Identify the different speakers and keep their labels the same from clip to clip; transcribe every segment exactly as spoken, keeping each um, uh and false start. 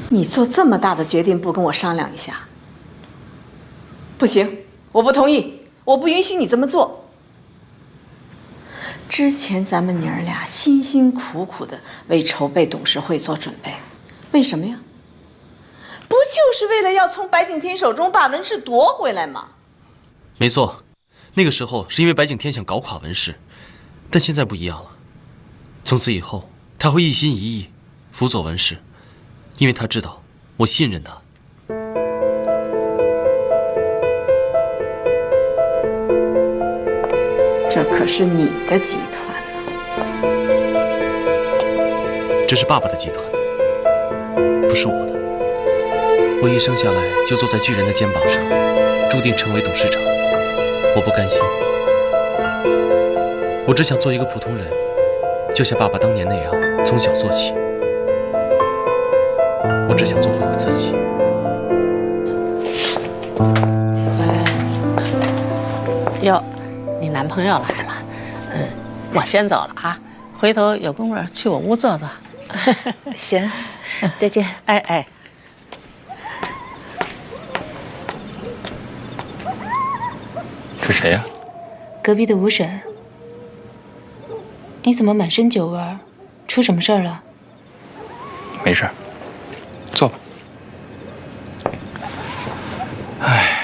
Speaker 1: 你做这么大的决定不跟我商量一下？不行，我不同意，我不允许你这么做。之前咱们娘儿俩辛辛苦苦的为筹备董事会做准备，为什么呀？不就是为了要从白景天手中把文氏夺回来吗？
Speaker 2: 没错，那个时候是因为白景天想搞垮文氏，但现在不一样了。从此以后，他会一心一意辅佐文氏，因为他知道我信任他。
Speaker 1: 这可是你的集团呢。
Speaker 2: 这是爸爸的集团，不是我的。我一生下来就坐在巨人的肩膀上，注定成为董事长。我不甘心，我只想做一个普通人，就像爸爸当年那样，从小做起。我只想做回我自己。
Speaker 3: 回来了。哟，你男朋友来了。嗯，我先走了啊，回头有功夫去我屋坐坐。
Speaker 4: 行，再见。
Speaker 3: 哎哎。
Speaker 5: 是谁呀？
Speaker 4: 隔壁的吴婶。你怎么满身酒味儿？出什么事儿了？
Speaker 5: 没事，坐吧。哎，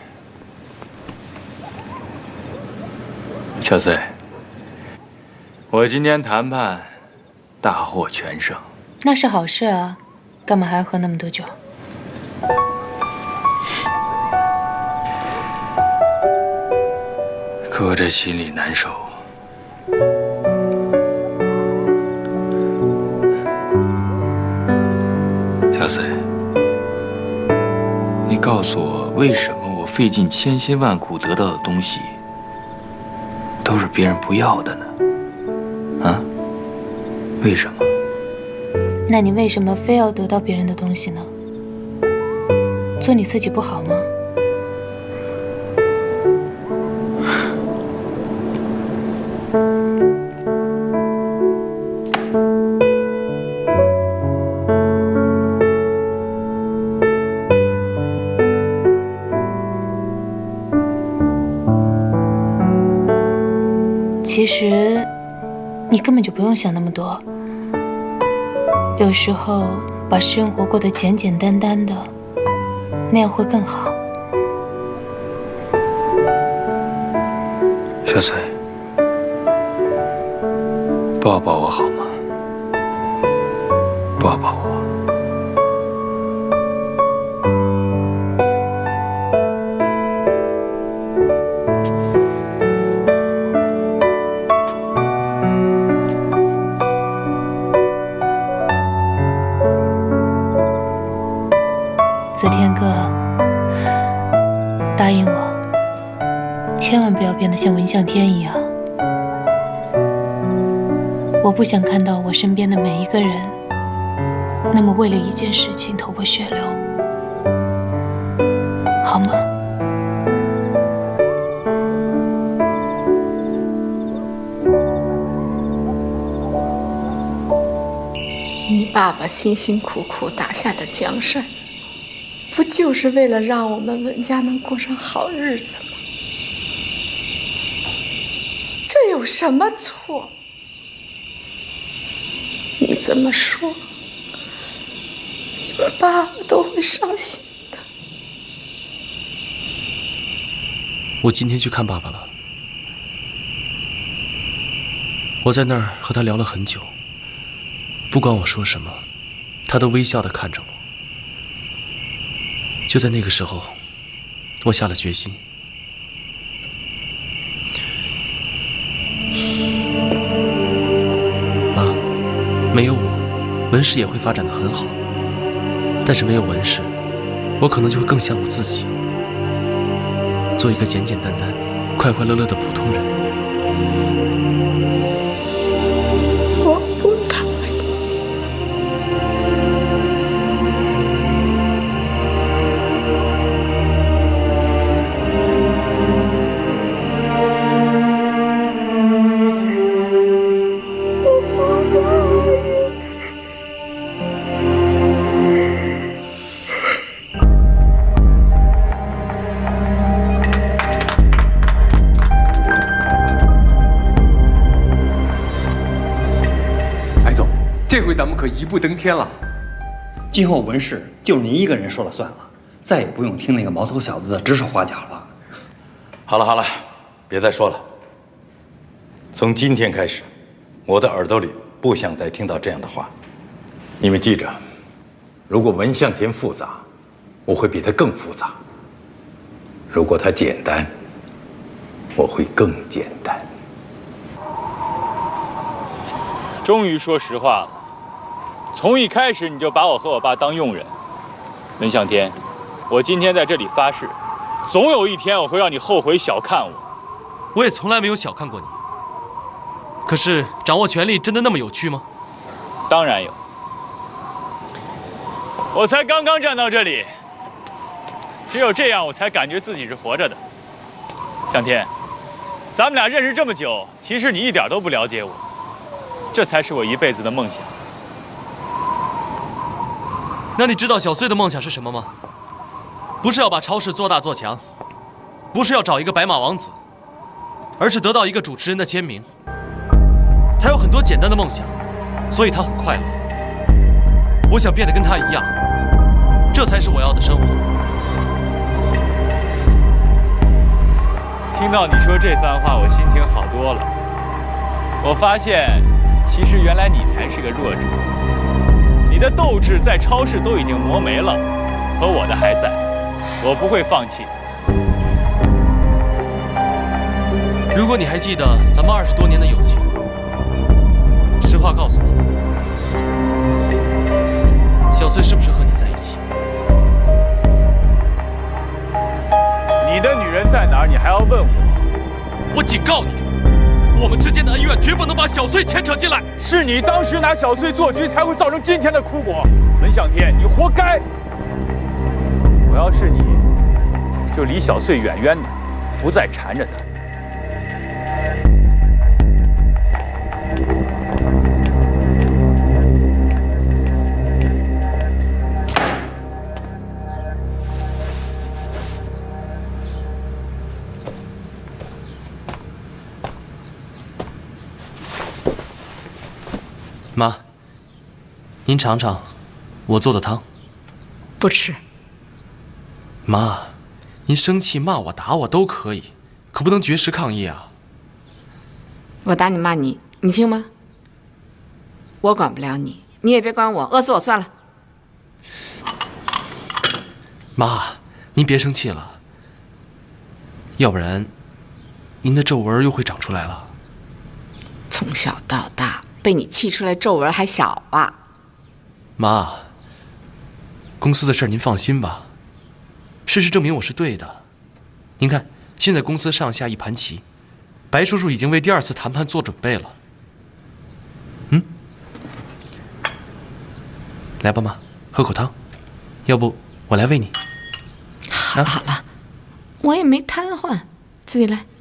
Speaker 5: 小穗，我今天谈判大获全胜。
Speaker 4: 那是好事啊，干嘛还要喝那么多酒？
Speaker 5: 可这心里难受。小穗，你告诉我，为什么我费尽千辛万苦得到的东西，都是别人不要的呢？啊？为什么？
Speaker 4: 那你为什么非要得到别人的东西呢？做你自己不好吗？其实，你根本就不用想那么多。有时候，把生活过得简简单单的，那样会更好。
Speaker 5: 小穗，抱抱我好吗？抱抱我。
Speaker 4: 子天哥，答应我，千万不要变得像文向天一样。我不想看到我身边的每一个人，那么为了一件事情头破血流，好吗？
Speaker 1: 你爸爸辛辛苦苦打下的江山，不就是为了让我们文家能过上好日子吗？这有什么错？你这么说，你们爸爸都会伤心的。
Speaker 2: 我今天去看爸爸了，我在那儿和他聊了很久，不管我说什么，他都微笑地看着我。就在那个时候，我下了决心。妈，没有我，文氏也会发展得很好。但是没有文氏，我可能就会更像我自己，做一个简简单单、快快乐乐的普通人。
Speaker 1: 我不答应。我不答应。
Speaker 6: 这回咱们可一步登天了。
Speaker 7: 今后文氏就您一个人说了算了，再也不用听那个毛头小子的指手画脚了。
Speaker 8: 好了好了，别再说了。从今天开始，我的耳朵里不想再听到这样的话。你们记着，如果文向天复杂，我会比他更复杂；如果他简单，我会更简单。
Speaker 5: 终于说实话了，从一开始你就把我和我爸当佣人。文向天，我今天在这里发誓，总有一天我会让你后悔小看我。
Speaker 2: 我也从来没有小看过你。可是掌握权力真的那么有趣吗？
Speaker 5: 当然有。我才刚刚站到这里，只有这样我才感觉自己是活着的。向天，咱们俩认识这么久，其实你一点都不了解我，这才是我一辈子的梦想。
Speaker 2: 那你知道小穗的梦想是什么吗？不是要把超市做大做强，不是要找一个白马王子，而是得到一个主持人的签名。他有很多简单的梦想，所以他很快乐。我想变得跟他一样，这才是我要的生活。
Speaker 5: 听到你说这番话，我心情好多了。我发现，其实原来你才是个弱者。你的斗志在超市都已经磨没了，可我的还在，我不会放弃。
Speaker 2: 如果你还记得咱们二十多年的友情，实话告诉我，小穗是不是和你在一起？
Speaker 5: 你的女人在哪儿？你还要问我？
Speaker 2: 我警告你，我们之间的恩怨绝不能把小穗牵扯进来。
Speaker 5: 是你当时拿小穗做局，才会造成今天的苦果。文向天，你活该！我要是你，就离小穗远远的，不再缠着她。
Speaker 2: 妈，您尝尝我做的汤。
Speaker 1: 不吃。
Speaker 2: 妈，您生气骂我打我都可以，可不能绝食抗议啊。
Speaker 1: 我打你骂你，你听吗？我管不了你，你也别管我，饿死我算了。
Speaker 2: 妈，您别生气了，要不然您的皱纹又会长出来了。
Speaker 1: 从小到大被你气出来皱纹还小啊。
Speaker 2: 妈，公司的事儿您放心吧，事实证明我是对的。您看，现在公司上下一盘棋，白叔叔已经为第二次谈判做准备了。嗯，来吧，妈，喝口汤，要不我来喂你。
Speaker 1: 好了好了，我也没瘫痪，自己来。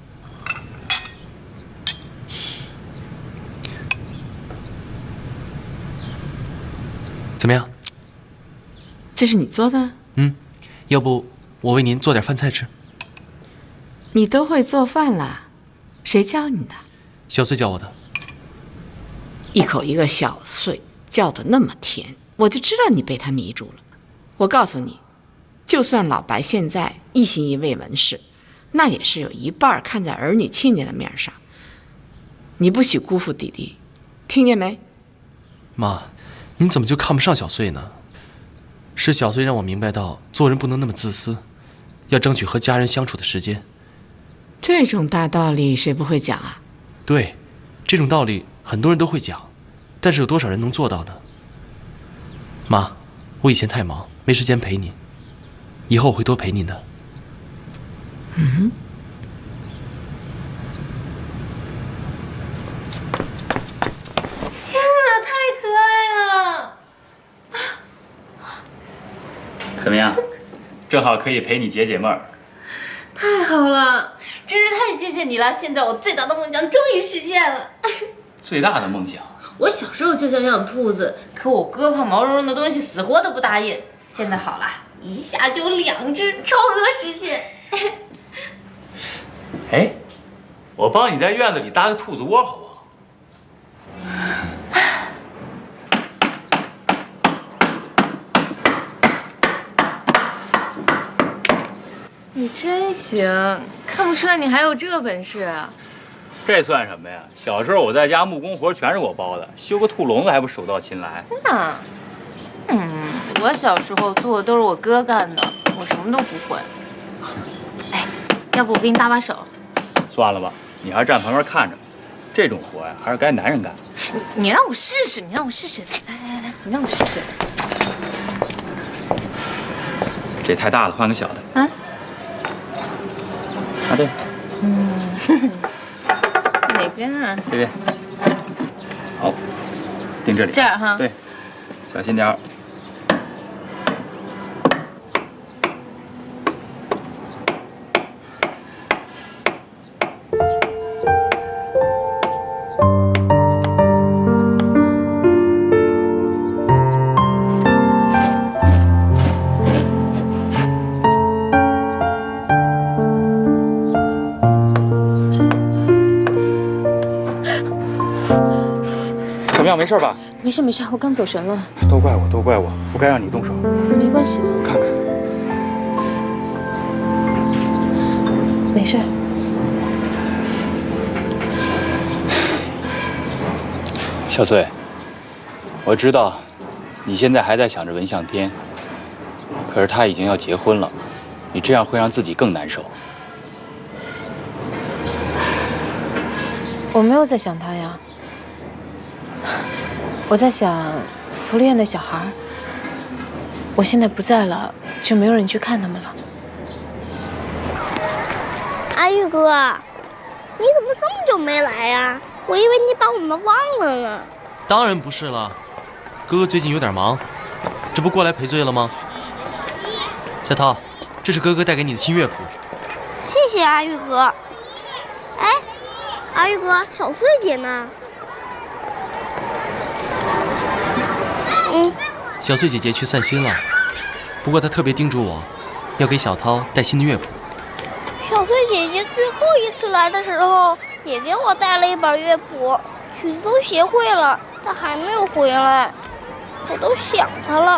Speaker 2: 怎么样？
Speaker 1: 这是你做的？
Speaker 2: 嗯，要不我为您做点饭菜吃。
Speaker 1: 你都会做饭啦？谁教你的？
Speaker 2: 小穗教我的。
Speaker 1: 一口一个小穗，叫得那么甜，我就知道你被他迷住了。我告诉你，就算老白现在一心一为文氏，那也是有一半看在儿女亲家的面上。你不许辜负弟弟，听见没？
Speaker 2: 妈，您怎么就看不上小穗呢？是小穗让我明白到，做人不能那么自私，要争取和家人相处的时间。
Speaker 1: 这种大道理谁不会讲啊？
Speaker 2: 对，这种道理很多人都会讲，但是有多少人能做到呢？妈，我以前太忙，没时间陪您，以后我会多陪您的。
Speaker 1: 嗯。
Speaker 9: 天哪，太可爱了！
Speaker 5: 怎么样？正好可以陪你解解闷儿。
Speaker 9: 太好了，真是太谢谢你了！现在我最大的梦想终于实现了。
Speaker 5: 最大的梦想？
Speaker 9: 我小时候就想养兔子，可我哥怕毛茸茸的东西，死活都不答应。现在好了，一下就两只，超额实现。
Speaker 5: 哎，我帮你在院子里搭个兔子窝，好不好？
Speaker 9: 你真行，看不出来你还有这本事。
Speaker 5: 这算什么呀？小时候我在家木工活全是我包的，修个兔笼子还不手到擒来。
Speaker 9: 真的？嗯，我小时候做的都是我哥干的，我什么都不会。哎，要不我给你搭把手？
Speaker 5: 算了吧，你还是站旁边看着。这种活呀，还是该男人干。
Speaker 9: 你你让我试试，你让我试试。来来来，你让我试试。
Speaker 5: 这太大了，换个小的。嗯。啊，对。
Speaker 9: 嗯。哪边啊？
Speaker 5: 这边。好，定这里。
Speaker 9: 这儿哈。
Speaker 5: 对，小心点儿。没事吧？
Speaker 4: 没事没事，我刚走神了。
Speaker 5: 都怪我，都怪我，不该让你动手。
Speaker 4: 没关系的，
Speaker 5: 看看，
Speaker 4: 没事。
Speaker 5: 小穗，我知道你现在还在想着文向天，可是他已经要结婚了，你这样会让自己更难受。
Speaker 4: 我没有在想他呀。我在想福利院的小孩，我现在不在了，就没有人去看他们了。
Speaker 6: 阿玉哥，你怎么这么久没来呀？我以为你把我们忘了呢。
Speaker 2: 当然不是了，哥哥最近有点忙，这不过来赔罪了吗？小涛，这是哥哥带给你的新乐谱。
Speaker 6: 谢谢阿玉哥。哎，阿玉哥，小穗姐呢？嗯，
Speaker 2: 小穗姐姐去散心了，不过她特别叮嘱我，要给小涛带新的乐谱。
Speaker 6: 小穗姐姐最后一次来的时候，也给我带了一本乐谱，曲子都学会了，她还没有回来，我都想她了。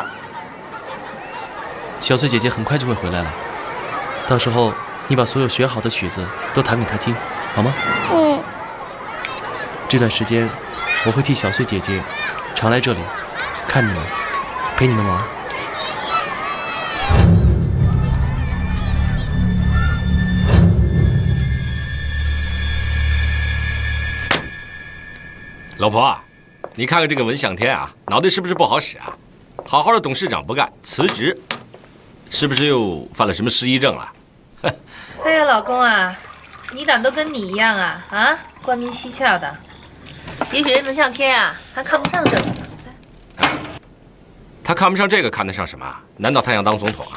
Speaker 2: 小穗姐姐很快就会回来了，到时候你把所有学好的曲子都弹给她听，好吗？
Speaker 6: 嗯。
Speaker 2: 这段时间，我会替小穗姐姐常来这里。看你们，陪你们玩。
Speaker 10: 老婆，你看看这个文向天啊，脑袋是不是不好使啊？好好的董事长不干，辞职，是不是又犯了什么失忆症了？
Speaker 9: 哎呀，老公啊，你咋都跟你一样啊？啊，官民嬉笑的。也许文向天啊，还看不上这个呢。
Speaker 10: 他看不上这个，看得上什么？难道他想当总统啊？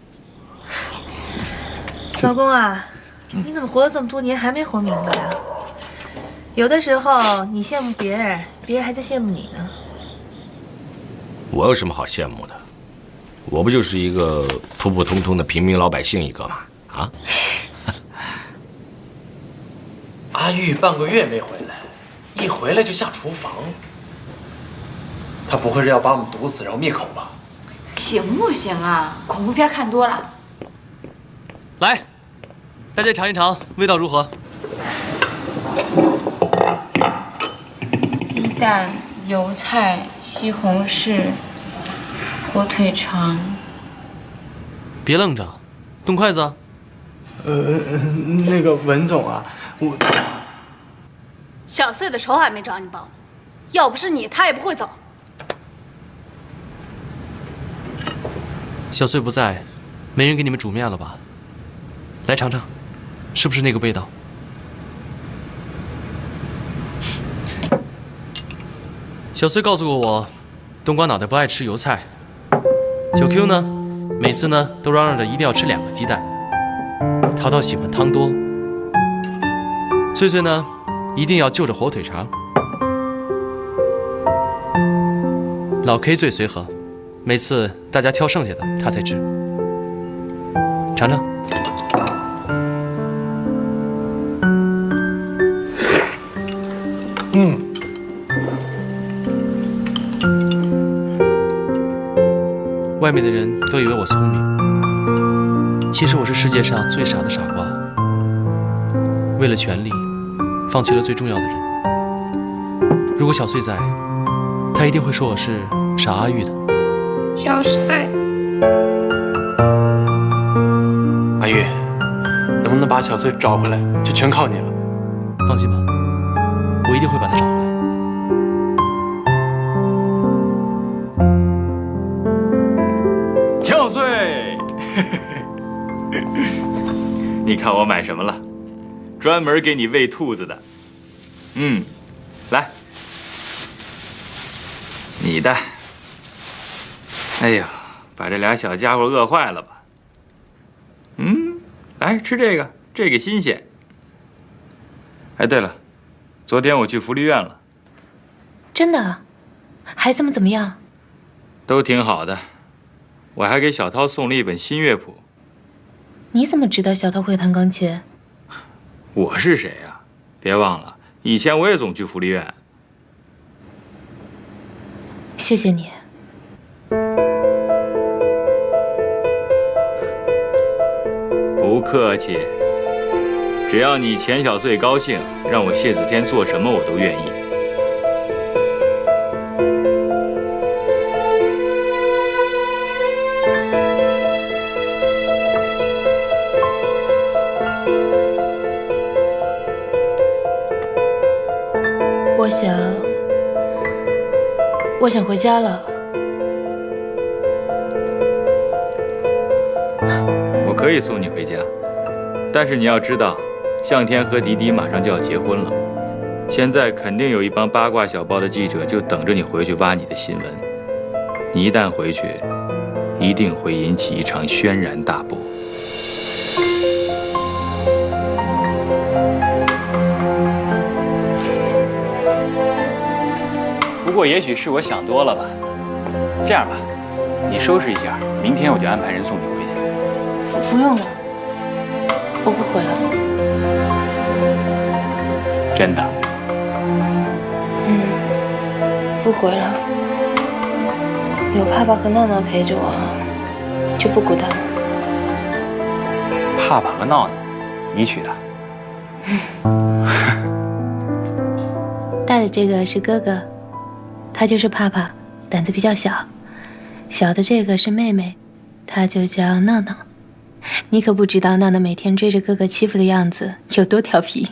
Speaker 9: 老公啊，你怎么活了这么多年还没活明白啊？有的时候你羡慕别人，别人还在羡慕你呢。
Speaker 10: 我有什么好羡慕的？我不就是一个普普通通的平民老百姓一个吗？啊？
Speaker 2: 阿玉半个月没回来，一回来就下厨房。他不会是要把我们毒死，然后灭口吧？
Speaker 11: 行不行啊？恐怖片看多了。
Speaker 2: 来，大家尝一尝，味道如何？
Speaker 4: 鸡蛋、油菜、西红柿、火腿肠。
Speaker 2: 别愣着，动筷子。
Speaker 12: 呃，那个文总啊，我
Speaker 11: 小穗的仇还没找你报呢，要不是你，他也不会走。
Speaker 2: 小穗不在，没人给你们煮面了吧？来尝尝，是不是那个味道？小穗告诉过我，冬瓜脑袋不爱吃油菜。小 Q 呢，每次呢都嚷嚷着一定要吃两个鸡蛋。淘淘喜欢汤多。翠翠呢，一定要就着火腿肠。老 K 最随和。每次大家挑剩下的，他才吃。尝尝。
Speaker 12: 嗯。
Speaker 2: 外面的人都以为我聪明， 其实我是世界上最傻的傻瓜，为了权力，放弃了最重要的人。如果小穗在，他一定会说我是傻阿玉的。
Speaker 6: 小穗，
Speaker 12: 阿玉，能不能把小穗找回来，就全靠你了。
Speaker 2: 放心吧，我一定会把他找回来。
Speaker 5: 小穗，你看我买什么了？专门给你喂兔子的。嗯，来，你的。哎呀，把这俩小家伙饿坏了吧？嗯，来吃这个，这个新鲜。哎，对了，昨天我去福利院了。
Speaker 4: 真的？孩子们怎么样？
Speaker 5: 都挺好的。我还给小涛送了一本新乐谱。
Speaker 4: 你怎么知道小涛会弹钢琴？
Speaker 5: 我是谁呀？别忘了，以前我也总去福利院。
Speaker 4: 谢谢你。
Speaker 5: 不客气。只要你钱小穗高兴，让我谢子天做什么我都愿意。
Speaker 4: 我想，我想回家了。
Speaker 5: 我可以送你回家，但是你要知道，向天和迪迪马上就要结婚了，现在肯定有一帮八卦小报的记者就等着你回去挖你的新闻。你一旦回去，一定会引起一场轩然大波。不过也许是我想多了吧。这样吧，你收拾一下，明天我就安排人送你回去。
Speaker 4: 不用了，我不回了。
Speaker 5: 真的？
Speaker 4: 嗯，不回了。有爸爸和闹闹陪着我，就不孤单了。
Speaker 5: 爸爸和闹闹，你娶的？
Speaker 4: 大的这个是哥哥，他就是帕帕，胆子比较小。小的这个是妹妹，她就叫闹闹。你可不知道闹闹每天追着哥哥欺负的样子有多调皮。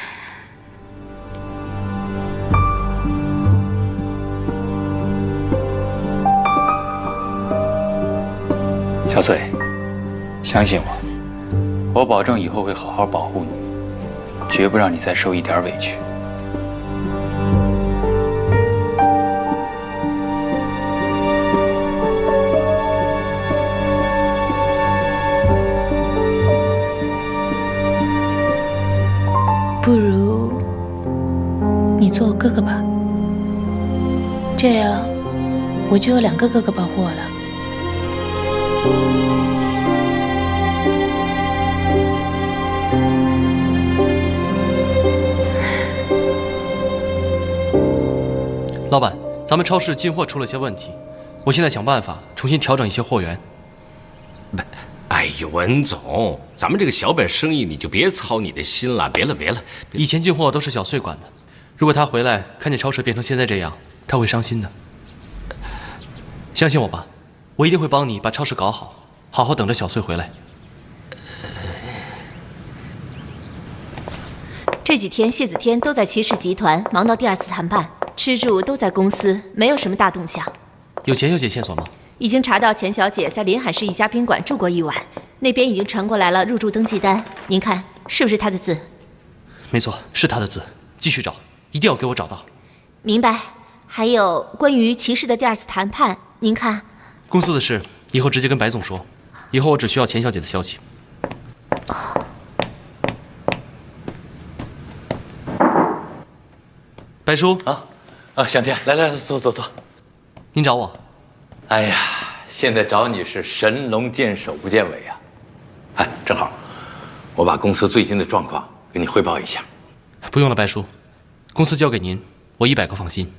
Speaker 5: 小穗，相信我，我保证以后会好好保护你，绝不让你再受一点委屈。
Speaker 4: 不如你做我哥哥吧，这样我就有两个哥哥保护我了。
Speaker 2: 老板，咱们超市进货出了些问题，我现在想办法重新调整一些货源。
Speaker 10: 不，哎呦，文总，咱们这个小本生意你就别操你的心了，别了别了。
Speaker 2: 以前进货都是小穗管的，如果他回来看见超市变成现在这样，他会伤心的。相信我吧，我一定会帮你把超市搞好，好好等着小穗回来。
Speaker 13: 这几天谢子天都在骑士集团忙到第二次谈判，吃住都在公司，没有什么大动向。
Speaker 2: 有钱小姐线索吗？
Speaker 13: 已经查到钱小姐在临海市一家宾馆住过一晚，那边已经传过来了入住登记单，您看是不是她的字？
Speaker 2: 没错，是她的字。继续找，一定要给我找到。
Speaker 13: 明白。还有关于骑士的第二次谈判，您看。
Speaker 2: 公司的事以后直接跟白总说，以后我只需要钱小姐的消息。白叔
Speaker 8: 啊啊，向天，来来来，坐坐坐。
Speaker 2: 您找我？
Speaker 8: 哎呀，现在找你是神龙见首不见尾呀！哎，正好，我把公司最近的状况给你汇报一下。
Speaker 2: 不用了，白叔，公司交给您，我一百个放心。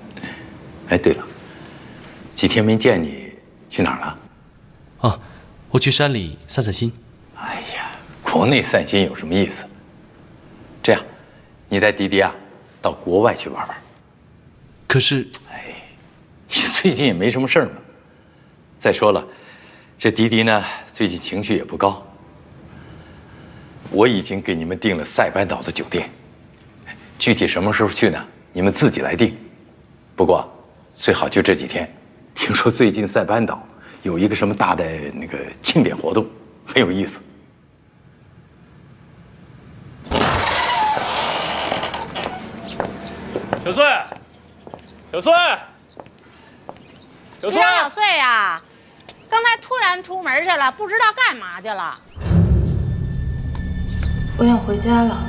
Speaker 8: 哎，对了，几天没见你，去哪儿了？
Speaker 2: 哦， 我去山里散散心。
Speaker 8: 哎呀，国内散心有什么意思？这样，你带迪迪啊到国外去玩玩。
Speaker 2: 可是，
Speaker 8: 哎，你最近也没什么事儿嘛。再说了，这迪迪呢最近情绪也不高。我已经给你们订了塞班岛的酒店，具体什么时候去呢？你们自己来定。不过，最好就这几天。听说最近塞班岛有一个什么大的那个庆典活动，很有意思。
Speaker 5: 小穗，小穗，小穗，
Speaker 3: 小穗呀，刚才突然出门去了，不知道干嘛去了。
Speaker 4: 我想回家了。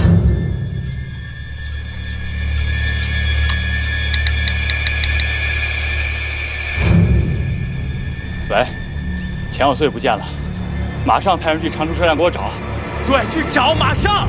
Speaker 5: 喂，钱小穗不见了，马上派人去长途车站给我找。对，去找，马上。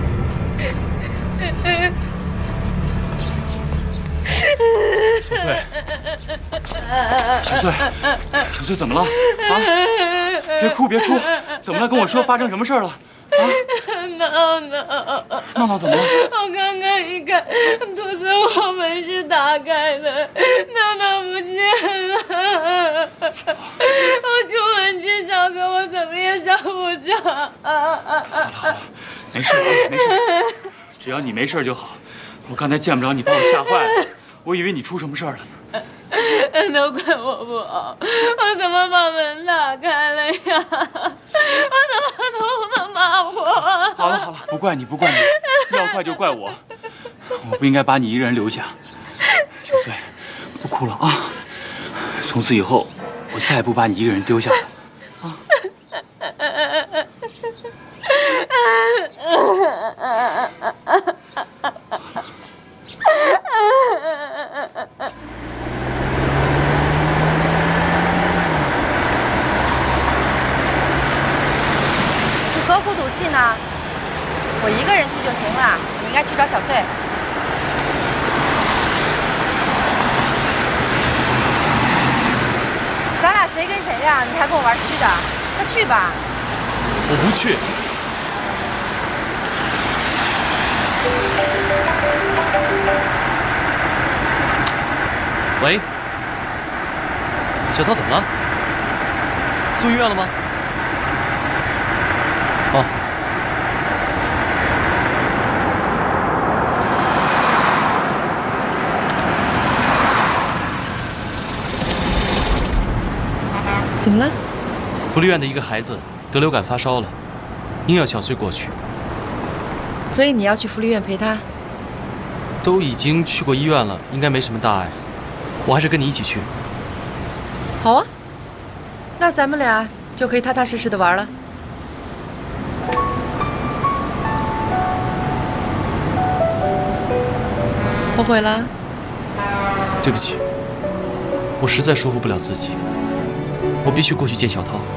Speaker 5: 小穗，小穗，小穗怎么了？啊！别哭，别哭，怎么了？跟我说，发生什么事了？啊！
Speaker 9: 闹闹，
Speaker 5: 闹闹怎么了？
Speaker 9: 我刚刚一看，肚子我门是打开的，闹闹不见了。我出门去找，可我怎么也找不着。
Speaker 5: 好了好了，没事啊，没事，只要你没事就好。我刚才见不着你，把我吓坏了，我以为你出什么事儿了呢。
Speaker 9: 都怪我不好，我怎么把门打开了呀？我怎么都能骂我？
Speaker 5: 好了好了，不怪你，不怪你，要怪就怪我，我不应该把你一个人留下。小穗，不哭了啊！从此以后，我再也不把你一个人丢下了。啊！
Speaker 14: 何苦赌气呢？我一个人去就行了，你应该去找小穗。咱俩谁跟谁呀？你还跟我玩虚的？快去吧。
Speaker 2: 我不去。喂，小涛怎么了？送医院了吗？哦。
Speaker 14: 怎么了？
Speaker 2: 福利院的一个孩子得流感发烧了，硬要小穗过去。
Speaker 14: 所以你要去福利院陪他？
Speaker 2: 都已经去过医院了，应该没什么大碍。我还是跟你一起去。
Speaker 14: 好啊，那咱们俩就可以踏踏实实的玩了。后悔了？
Speaker 2: 对不起，我实在说服不了自己，我必须过去见小涛。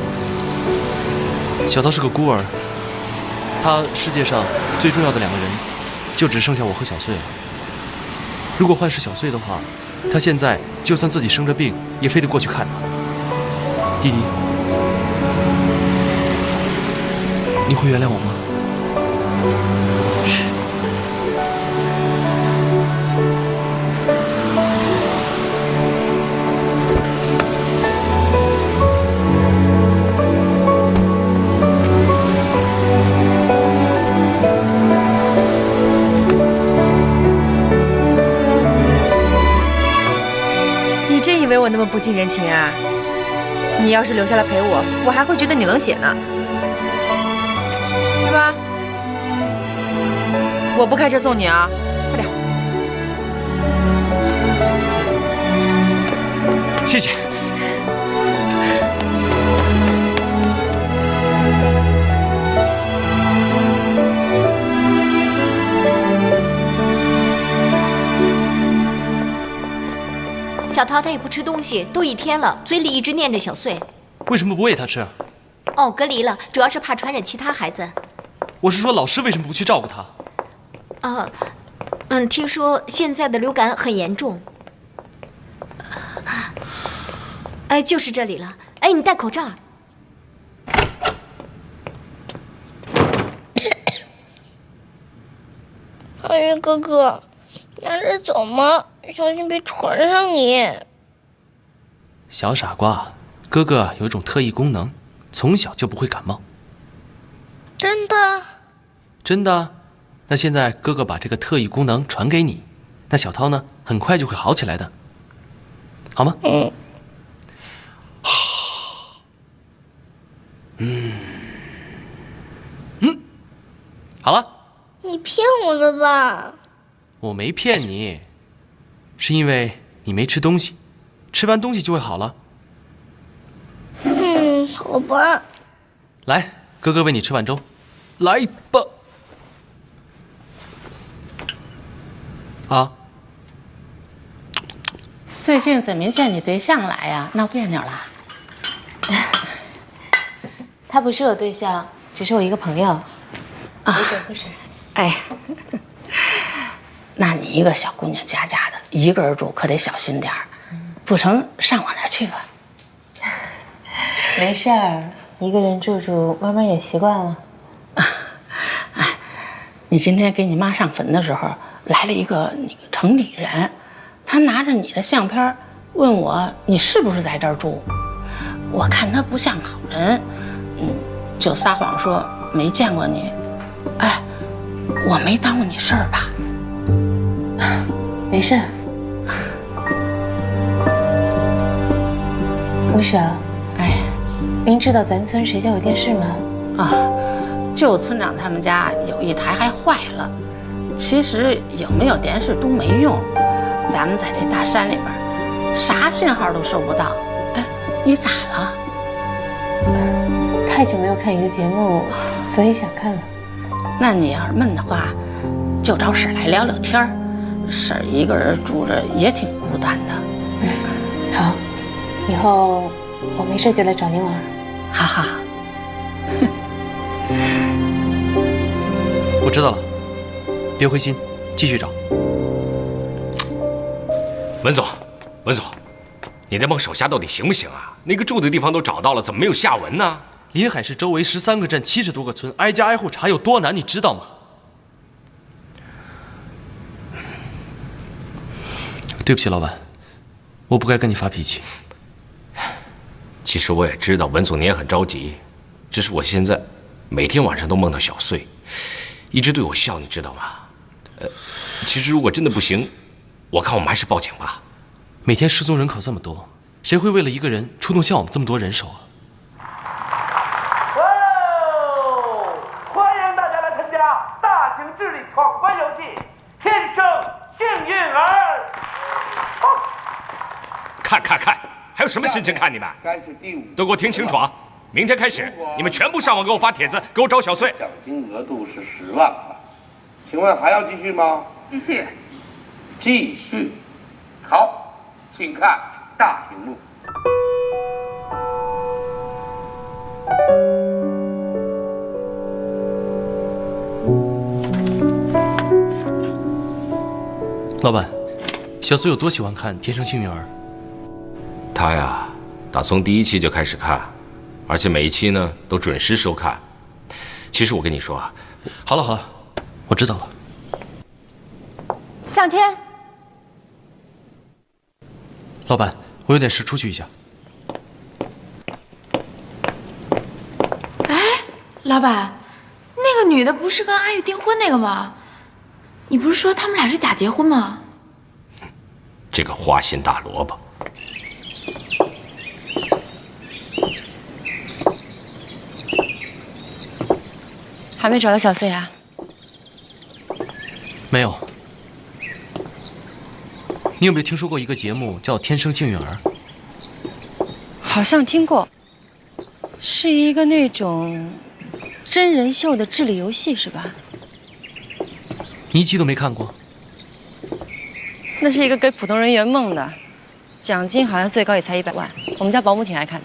Speaker 2: 小涛是个孤儿，他世界上最重要的两个人，就只剩下我和小穗了。如果换是小穗的话，他现在就算自己生着病，也非得过去看他。弟弟，你会原谅我吗？
Speaker 14: 你真以为我那么不近人情啊？你要是留下来陪我，我还会觉得你冷血呢，是吧？我不开车送你啊，快点。
Speaker 2: 谢谢。
Speaker 13: 小涛他也不吃东西，都一天了，嘴里一直念着小穗。
Speaker 2: 为什么不喂他吃？
Speaker 13: 哦，隔离了，主要是怕传染其他孩子。
Speaker 2: 我是说，老师为什么不去照顾他？
Speaker 13: 啊，嗯，听说现在的流感很严重。哎，就是这里了。哎，你戴口罩。
Speaker 6: 哥哥，你按着走嘛，小心别传上你。
Speaker 2: 小傻瓜，哥哥有一种特异功能，从小就不会感冒。
Speaker 6: 真的？
Speaker 2: 真的。那现在哥哥把这个特异功能传给你，那小涛呢，很快就会好起来的，好吗？
Speaker 6: 嗯。
Speaker 2: 嗯。嗯。好了。
Speaker 6: 你骗我的吧？
Speaker 2: 我没骗你，是因为你没吃东西，吃完东西就会好了。
Speaker 6: 嗯，好吧。
Speaker 2: 来，哥哥喂你吃碗粥，来吧。啊。
Speaker 3: 最近怎么没见你对象来呀？闹别扭了？
Speaker 4: 他不是我对象，只是我一个朋友。
Speaker 3: 啊，
Speaker 4: 不是不是。
Speaker 3: 哎，那你一个小姑娘家家的，一个人住可得小心点儿，不成上我那儿去吧。
Speaker 4: 没事儿，一个人住住，慢慢也习惯了。
Speaker 3: 哎，你今天给你妈上坟的时候，来了一个那个城里人，他拿着你的相片，问我你是不是在这儿住。我看他不像好人，嗯，就撒谎说没见过你。哎。我没耽误你事儿吧？
Speaker 4: 没事儿。吴婶，
Speaker 3: 哎，
Speaker 4: 您知道咱村谁家有电视吗？
Speaker 3: 啊，就村长他们家有一台还坏了。其实有没有电视都没用，咱们在这大山里边，啥信号都收不到。哎，你咋了？
Speaker 4: 太久没有看一个节目，所以想看了。
Speaker 3: 那你要是闷的话，就找婶来聊聊天儿。婶儿一个人住着也挺孤单的。
Speaker 4: 嗯，好，以后我没事就来找您玩。
Speaker 3: 好好好。
Speaker 2: 我知道了，别灰心，继续找。
Speaker 10: 文总，文总，你那帮手下到底行不行啊？那个住的地方都找到了，怎么没有下文呢？
Speaker 2: 临海市周围十三个镇，七十多个村，挨家挨户查有多难，你知道吗？对不起，老板，我不该跟你发脾气。
Speaker 10: 其实我也知道文总你也很着急，只是我现在每天晚上都梦到小穗，一直对我笑，你知道吗？呃，其实如果真的不行，我看我们还是报警吧。
Speaker 2: 每天失踪人口这么多，谁会为了一个人出动像我们这么多人手啊？
Speaker 10: 看看看，还有什么心情看你们？都给我听清楚啊！明天开始，你们全部上网给我发帖子，给我找小穗。
Speaker 15: 奖金额度是十万块，请问还要继续吗？
Speaker 16: 继续。
Speaker 15: 继续。好，请看大屏幕。
Speaker 2: 老板，小穗有多喜欢看《天生幸运儿》？
Speaker 10: 他呀，打从第一期就开始看，而且每一期呢都准时收看。其实我跟你说啊，
Speaker 2: 好了好了，我知道了。
Speaker 14: 向天，
Speaker 2: 老板，我有点事，出去一下。
Speaker 14: 哎，老板，那个女的不是跟阿玉订婚那个吗？你不是说他们俩是假结婚吗？
Speaker 10: 这个花心大萝卜。
Speaker 14: 还没找到小穗啊？
Speaker 2: 没有。你有没有听说过一个节目叫《天生幸运儿》？
Speaker 17: 好像听过，是一个那种真人秀的智力游戏是吧？
Speaker 2: 你一集都没看过？
Speaker 17: 那是一个给普通人圆梦的，奖金好像最高也才一百万。我们家保姆挺爱看的。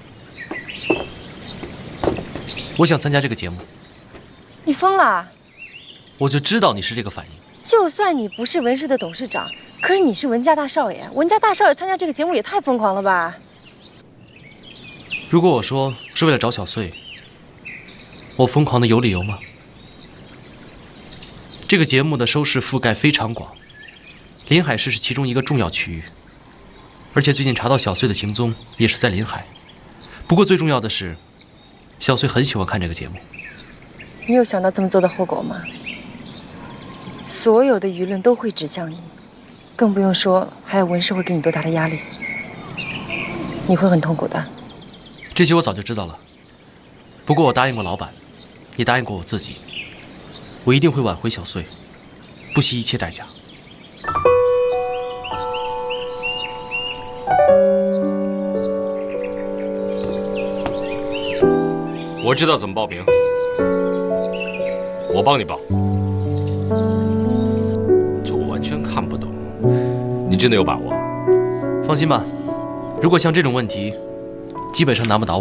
Speaker 2: 我想参加这个节目。
Speaker 17: 你疯了？
Speaker 2: 我就知道你是这个反应。
Speaker 17: 就算你不是文氏的董事长，可是你是文家大少爷，文家大少爷参加这个节目也太疯狂了吧？
Speaker 2: 如果我说是为了找小穗，我疯狂的有理由吗？ 这个节目的收视覆盖非常广，临海市是其中一个重要区域。而且最近查到小穗的行踪也是在临海。不过最重要的是，小穗很喜欢看这个节目。
Speaker 17: 你有想到这么做的后果吗？所有的舆论都会指向你，更不用说还有文氏会给你多大的压力。你会很痛苦的。
Speaker 2: 这些我早就知道了。不过我答应过老板，也答应过我自己，我一定会挽回小穗，不惜一切代价。
Speaker 10: 我知道怎么报名，我帮你报。这我完全看不懂，你真的有把握？
Speaker 2: 放心吧，如果像这种问题，基本上难不倒我。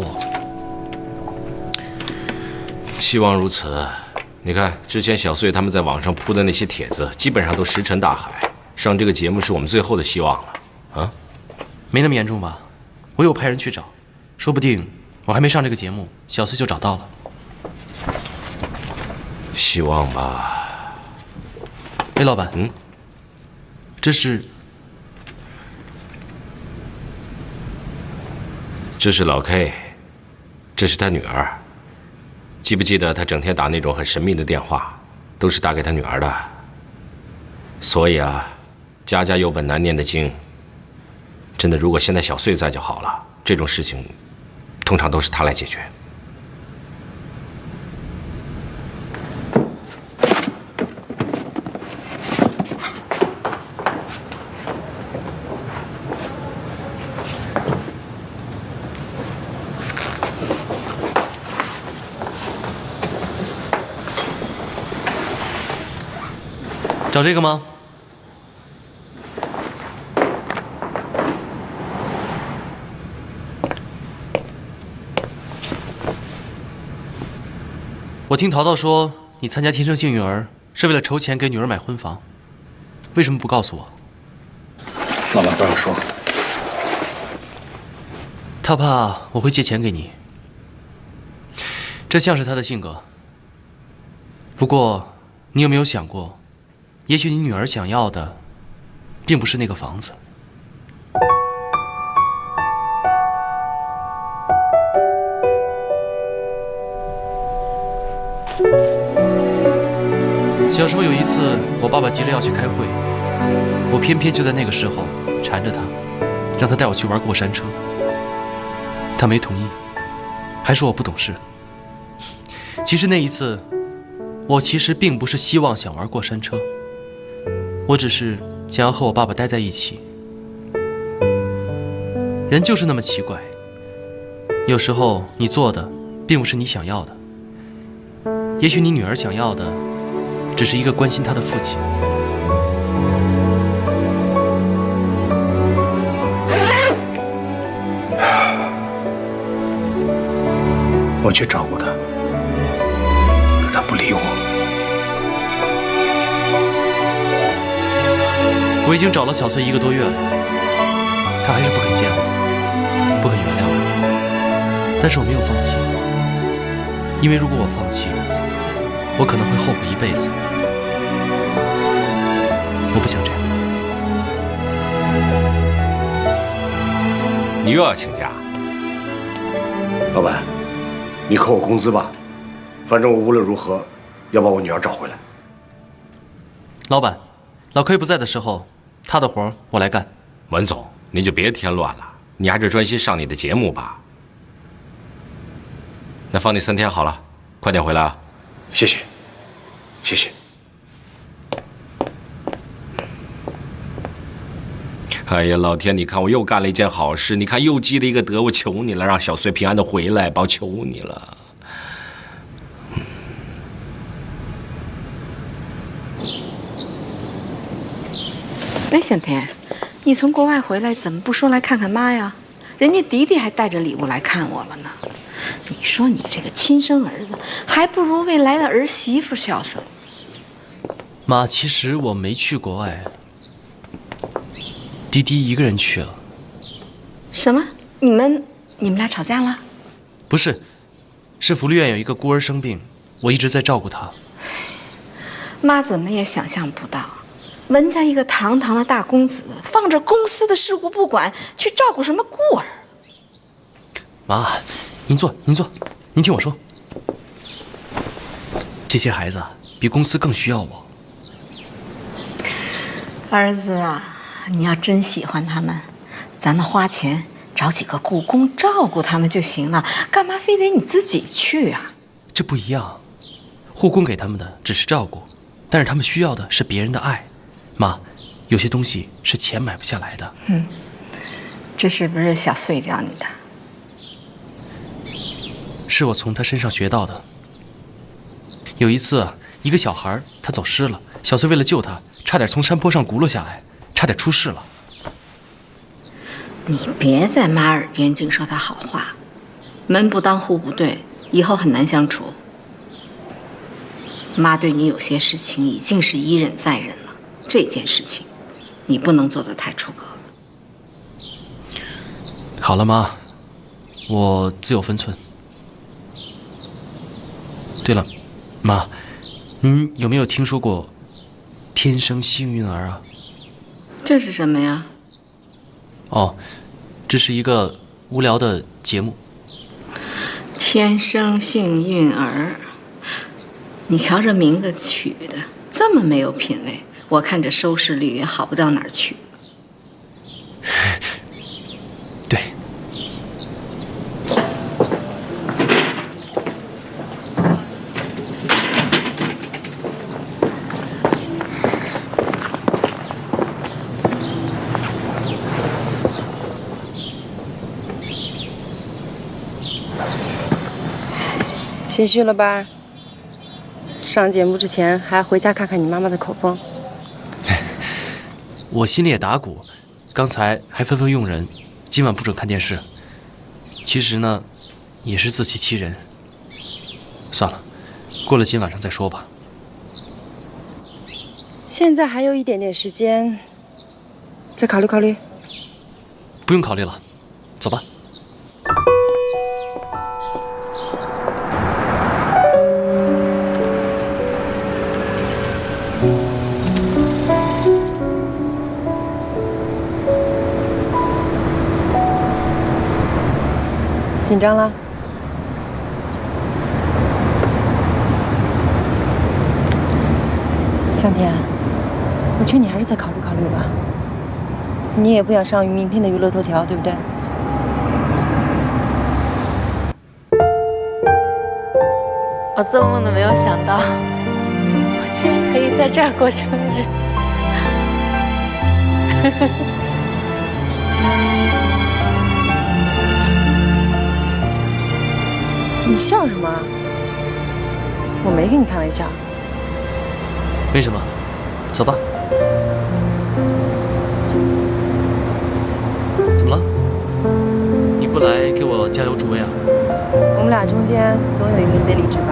Speaker 10: 希望如此。你看，之前小穗他们在网上铺的那些帖子，基本上都石沉大海。上这个节目是我们最后的希望了，啊？
Speaker 2: 没那么严重吧？我有派人去找，说不定我还没上这个节目，小穗就找到了。
Speaker 10: 希望吧。
Speaker 2: 哎，老板，
Speaker 10: 嗯，
Speaker 2: 这是
Speaker 10: 这是老 K， 这是他女儿。记不记得他整天打那种很神秘的电话，都是打给他女儿的。所以啊，家家有本难念的经。真的，如果现在小穗在就好了。这种事情，通常都是他来解决。
Speaker 2: 找这个吗？我听淘淘说，你参加天生幸运儿是为了筹钱给女儿买婚房，为什么不告诉我？
Speaker 12: 老板不让说。
Speaker 2: 他怕我会借钱给你，这像是他的性格。不过，你有没有想过，也许你女儿想要的，并不是那个房子。小时候有一次，我爸爸急着要去开会，我偏偏就在那个时候缠着他，让他带我去玩过山车。他没同意，还说我不懂事。其实那一次，我其实并不是希望想玩过山车，我只是想要和我爸爸待在一起。人就是那么奇怪，有时候你做的并不是你想要的，也许你女儿想要的只是一个关心她的父亲。
Speaker 12: 我去找过他，可他不理我。
Speaker 2: 我已经找了小穗一个多月了，他还是不肯见我，不肯原谅我。但是我没有放弃，因为如果我放弃，我可能会后悔一辈子。我不想这样。
Speaker 10: 你又要请假？
Speaker 12: 老板，你扣我工资吧，反正我无论如何要把我女儿找回来。
Speaker 2: 老板，老 K 不在的时候，他的活我来干。
Speaker 10: 文总，您就别添乱了，你还是专心上你的节目吧。那放你三天好了，快点回来啊！
Speaker 12: 谢谢，谢谢。
Speaker 10: 哎呀，老天，你看我又干了一件好事，你看又积了一个德，我求你了，让小穗平安的回来吧，我求你了。
Speaker 1: 哎，小天，你从国外回来怎么不说来看看妈呀？人家迪迪还带着礼物来看我了呢。你说你这个亲生儿子，还不如未来的儿媳妇孝顺。
Speaker 2: 妈，其实我没去国外，迪迪一个人去了。
Speaker 1: 什么？你们你们俩吵架了？
Speaker 2: 不是，是福利院有一个孤儿生病，我一直在照顾他。
Speaker 1: 妈怎么也想象不到，文家一个堂堂的大公子，放着公司的事务不管，去照顾什么孤儿。
Speaker 2: 妈，您坐，您坐，您听我说，这些孩子比公司更需要我。
Speaker 1: 儿子啊，你要真喜欢他们，咱们花钱找几个雇工照顾他们就行了，干嘛非得你自己去啊？
Speaker 2: 这不一样，护工给他们的只是照顾，但是他们需要的是别人的爱。妈，有些东西是钱买不下来的。
Speaker 1: 嗯，这是不是小穗教你的？
Speaker 2: 是我从他身上学到的。有一次，一个小孩他走失了，小穗为了救他，差点从山坡上轱辘下来，差点出事了。
Speaker 1: 你别在妈耳边净说他好话，门不当户不对，以后很难相处。妈对你有些事情已经是一忍再忍了，这件事情你不能做得太出格。
Speaker 2: 好了，妈，我自有分寸。对了，妈，您有没有听说过天生幸运儿啊？
Speaker 1: 这是什么呀？
Speaker 2: 哦，这是一个无聊的节目。
Speaker 1: 天生幸运儿，你瞧这名字取的这么没有品位，我看这收视率也好不到哪儿去。
Speaker 2: 对。
Speaker 17: 心虚了吧？上节目之前还回家看看你妈妈的口风。
Speaker 2: 我心里也打鼓，刚才还吩咐佣人，今晚不准看电视。其实呢，也是自欺欺人。算了，过了今晚上再说吧。
Speaker 17: 现在还有一点点时间，再考虑考虑。
Speaker 2: 不用考虑了，走吧。
Speaker 17: 紧张了？向天，我劝你还是再考虑考虑吧。你也不想上明天的娱乐头条，对不对？
Speaker 4: 我做梦都没有想到，我居然可以在这儿过生日。
Speaker 17: 你笑什么？我没跟你开玩笑。
Speaker 2: 没什么，走吧。怎么了？你不来给我加油助威啊？
Speaker 17: 我们俩中间总有一个人得理智吧？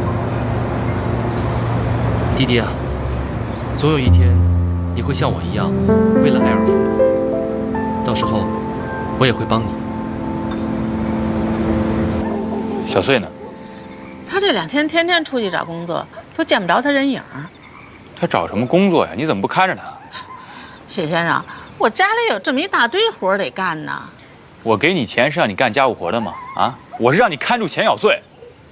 Speaker 2: 弟弟啊，总有一天你会像我一样，为了爱而奋斗。到时候我也会帮你。
Speaker 5: 小穗呢？
Speaker 3: 他这两天天天出去找工作，都见不着他人影儿。
Speaker 5: 他找什么工作呀？你怎么不看着他？
Speaker 3: 谢先生，我家里有这么一大堆活得干呢。
Speaker 5: 我给你钱是让你干家务活的吗？啊，我是让你看住钱小穗。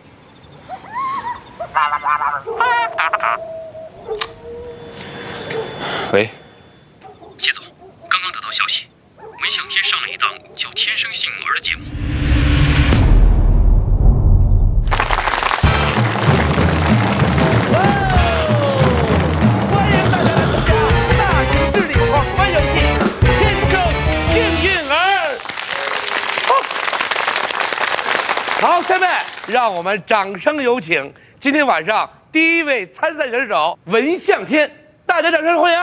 Speaker 5: 喂，
Speaker 16: 谢总，刚刚得到消息，文向天上了一档叫《天生幸运儿》的节目。
Speaker 15: 好，下面让我们掌声有请今天晚上第一位参赛选手文向天，大家掌声欢迎！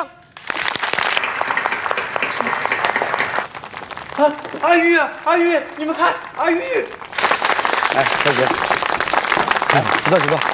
Speaker 18: 啊，阿玉，阿玉，你们看，阿玉！
Speaker 15: 来，小姐，来，举报举报！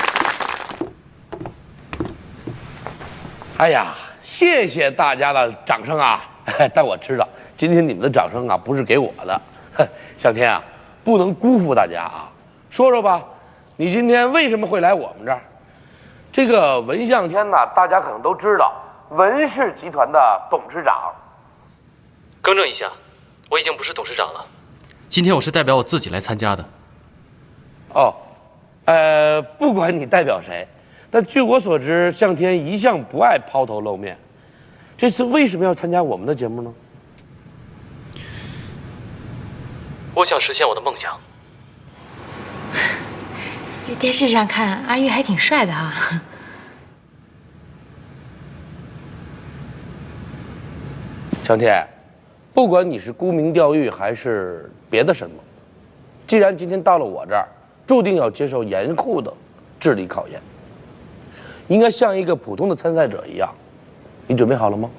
Speaker 15: 哎呀，谢谢大家的掌声啊！但我知道今天你们的掌声啊不是给我的，向天啊。不能辜负大家啊！说说吧，你今天为什么会来我们这儿？ 这个文向天呢，大家可能都知道，文氏集团的董事长。
Speaker 2: 更正一下，我已经不是董事长了。今天我是代表我自己来参加的。
Speaker 15: 哦，呃，不管你代表谁，但据我所知，向天一向不爱抛头露面。这次为什么要参加我们的节目呢？
Speaker 2: 我想实现我的梦想。
Speaker 14: 这电视上看阿玉还挺帅的哈。
Speaker 15: 向天，不管你是沽名钓誉还是别的什么，既然今天到了我这儿，注定要接受严酷的智力考验，应该像一个普通的参赛者一样。你准备好了吗？